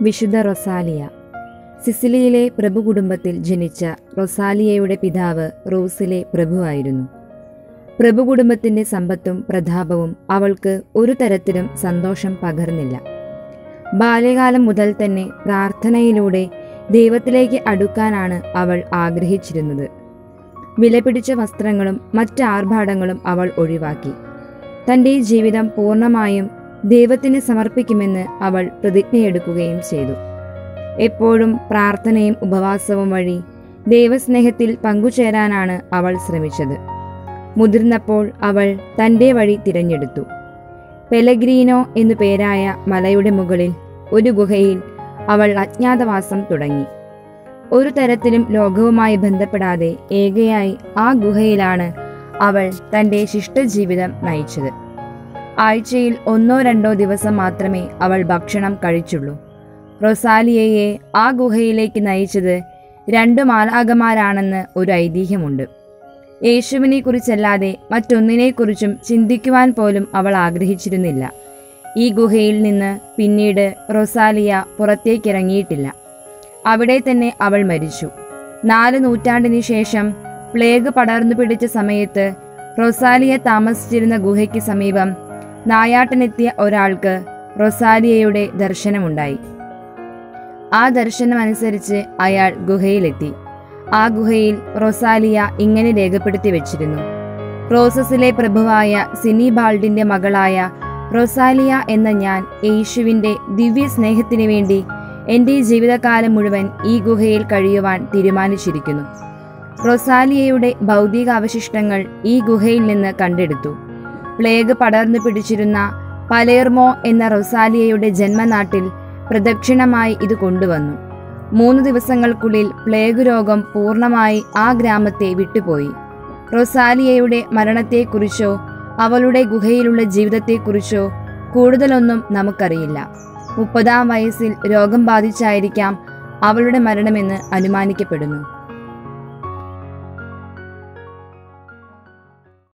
വിശുദ്ധ റൊസാലിയ. സിസിലിയിലെ പ്രഭു കുടുംബത്തിൽ ജനിച്ച റൊസാലിയയുടെ പിതാവ് റോസിലെ പ്രഭുവായിരുന്നു. പ്രഭു കുടുംബത്തിൻ്റെ സമ്പത്തും പ്രതാപവും അവൾക്ക് ഒരു തരത്തിലും സന്തോഷം പകർന്നില്ല. ബാല്യകാലം മുതൽ തന്നെ പ്രാർത്ഥനയിലൂടെ ദൈവത്തിലേക്ക് അടുക്കാനാണ് അവൾ ആഗ്രഹിച്ചിരുന്നത്. വിലപിടിച്ച വസ്ത്രങ്ങളും മറ്റ് ആർഭാടങ്ങളും അവൾ ഒഴിവാക്കി. തൻ്റെ ജീവിതം പൂർണ്ണമായും ദൈവത്തിന് സമർപ്പിക്കുമെന്ന് അവൾ പ്രതിജ്ഞയെടുക്കുകയും ചെയ്തു. എപ്പോഴും പ്രാർത്ഥനയും ഉപവാസവും വഴി ദൈവസ്നേഹത്തിൽ പങ്കുചേരാനാണ് അവൾ ശ്രമിച്ചത്. മുതിർന്നപ്പോൾ അവൾ തൻ്റെ വഴി തിരഞ്ഞെടുത്തു. പെലഗ്രീനോ എന്നു പേരായ മലയുടെ മുകളിൽ ഒരു ഗുഹയിൽ അവൾ അജ്ഞാതവാസം തുടങ്ങി. ഒരു തരത്തിലും ലോകവുമായി ബന്ധപ്പെടാതെ ഏകയായി ആ ഗുഹയിലാണ് അവൾ തൻ്റെ ശിഷ്ടജീവിതം നയിച്ചത്. ആഴ്ചയിൽ 1-2 ദിവസം മാത്രമേ അവൾ ഭക്ഷണം കഴിച്ചുള്ളൂ. റൊസാലിയയെ ആ ഗുഹയിലേക്ക് നയിച്ചത് 2 മാലാഖമാരാണെന്ന് ഒരു ഐതിഹ്യമുണ്ട്. യേശുവിനെ കുറിച്ചല്ലാതെ മറ്റൊന്നിനെക്കുറിച്ചും ചിന്തിക്കുവാൻ പോലും അവൾ ആഗ്രഹിച്ചിരുന്നില്ല. ഈ ഗുഹയിൽ നിന്ന് പിന്നീട് റൊസാലിയ പുറത്തേക്കിറങ്ങിയിട്ടില്ല. അവിടെ തന്നെ അവൾ മരിച്ചു. 4 നൂറ്റാണ്ടിന് ശേഷം പ്ലേഗ് പടർന്നു പിടിച്ച സമയത്ത് റൊസാലിയ താമസിച്ചിരുന്ന ഗുഹയ്ക്ക് സമീപം നായാട്ടിനെത്തിയ ഒരാൾക്ക് റൊസാലിയയുടെ ദർശനമുണ്ടായി. ആ ദർശനമനുസരിച്ച് അയാൾ ഗുഹയിലെത്തി. ആ ഗുഹയിൽ റൊസാലിയ ഇങ്ങനെ രേഖപ്പെടുത്തി വെച്ചിരുന്നു: റോസസിലെ പ്രഭുവായ സിനിബാൾഡിന്റെ മകളായ റൊസാലിയ എന്ന ഞാൻ യേശുവിൻ്റെ ദിവ്യ സ്നേഹത്തിനു വേണ്ടി എൻ്റെ ജീവിതകാലം മുഴുവൻ ഈ ഗുഹയിൽ കഴിയുവാൻ തീരുമാനിച്ചിരിക്കുന്നു. റൊസാലിയയുടെ ഭൗതിക അവശിഷ്ടങ്ങൾ ഈ ഗുഹയിൽ നിന്ന് കണ്ടെടുത്തു. പ്ലേഗ് പടർന്നു പിടിച്ചിരുന്ന പലേർമോ എന്ന റൊസാലിയയുടെ ജന്മനാട്ടിൽ പ്രദക്ഷിണമായി ഇത് കൊണ്ടുവന്നു. 3 ദിവസങ്ങൾക്കുള്ളിൽ പ്ലേഗ് രോഗം പൂർണ്ണമായി ആ ഗ്രാമത്തെ വിട്ടുപോയി. റൊസാലിയയുടെ മരണത്തെക്കുറിച്ചോ അവളുടെ ഗുഹയിലുള്ള ജീവിതത്തെക്കുറിച്ചോ കൂടുതലൊന്നും നമുക്കറിയില്ല. 30-ാം വയസ്സിൽ രോഗം ബാധിച്ചായിരിക്കാം അവളുടെ മരണമെന്ന് അനുമാനിക്കപ്പെടുന്നു.